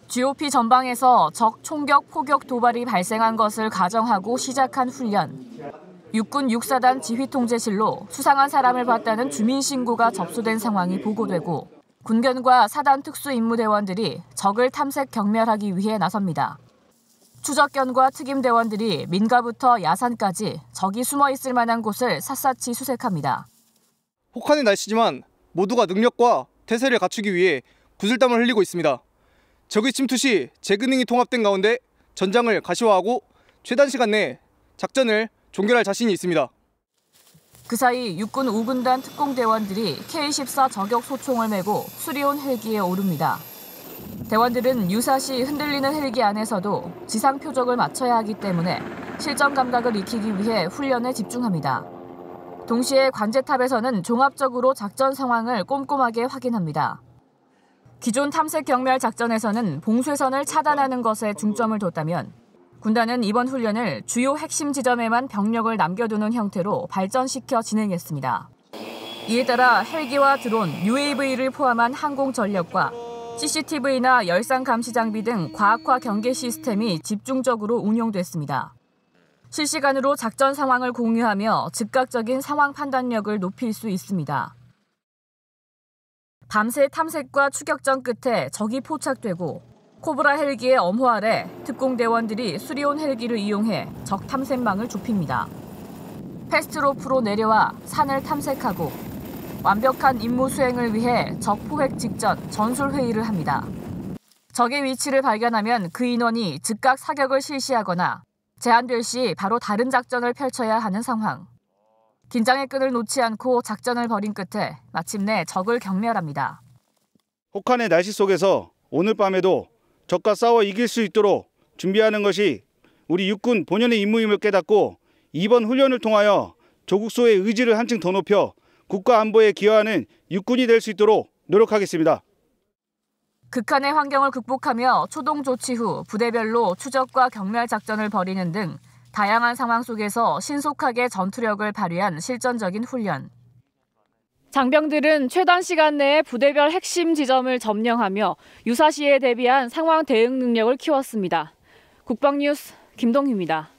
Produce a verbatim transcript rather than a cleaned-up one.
지오피 전방에서 적 총격, 포격 도발이 발생한 것을 가정하고 시작한 훈련. 육군 육사단 지휘통제실로 수상한 사람을 봤다는 주민 신고가 접수된 상황이 보고되고 군견과 사단 특수임무대원들이 적을 탐색 경멸하기 위해 나섭니다. 추적견과 특임대원들이 민가부터 야산까지 적이 숨어 있을 만한 곳을 샅샅이 수색합니다. 혹한의 날씨지만 모두가 능력과 태세를 갖추기 위해 구슬땀을 흘리고 있습니다. 적의 침투 시 재기능이 통합된 가운데 전장을 가시화하고 최단 시간 내에 작전을 종결할 자신이 있습니다. 그 사이 육군 오 군단 특공대원들이 케이 십사 저격 소총을 메고 수리온 헬기에 오릅니다. 대원들은 유사시 흔들리는 헬기 안에서도 지상 표적을 맞춰야 하기 때문에 실전 감각을 익히기 위해 훈련에 집중합니다. 동시에 관제탑에서는 종합적으로 작전 상황을 꼼꼼하게 확인합니다. 기존 탐색 경멸 작전에서는 봉쇄선을 차단하는 것에 중점을 뒀다면 군단은 이번 훈련을 주요 핵심 지점에만 병력을 남겨두는 형태로 발전시켜 진행했습니다. 이에 따라 헬기와 드론, 유에이브이를 포함한 항공 전력과 씨씨티비나 열상 감시 장비 등 과학화 경계 시스템이 집중적으로 운용됐습니다. 실시간으로 작전 상황을 공유하며 즉각적인 상황 판단력을 높일 수 있습니다. 밤새 탐색과 추격전 끝에 적이 포착되고 코브라 헬기의 엄호 아래 특공대원들이 수리온 헬기를 이용해 적 탐색망을 좁힙니다. 패스트로프로 내려와 산을 탐색하고 완벽한 임무 수행을 위해 적 포획 직전 전술회의를 합니다. 적의 위치를 발견하면 그 인원이 즉각 사격을 실시하거나 제한될 시 바로 다른 작전을 펼쳐야 하는 상황. 긴장의 끈을 놓지 않고 작전을 벌인 끝에 마침내 적을 경멸합니다. 혹한의 날씨 속에서 오늘 밤에도 적과 싸워 이길 수 있도록 준비하는 것이 우리 육군 본연의 임무임을 깨닫고 이번 훈련을 통하여 조국소의 의지를 한층 더 높여 국가 안보에 기여하는 육군이 될 수 있도록 노력하겠습니다. 극한의 환경을 극복하며 초동 조치 후 부대별로 추적과 경멸 작전을 벌이는 등 다양한 상황 속에서 신속하게 전투력을 발휘한 실전적인 훈련. 장병들은 최단 시간 내에 부대별 핵심 지점을 점령하며 유사시에 대비한 상황 대응 능력을 키웠습니다. 국방뉴스 김동희입니다.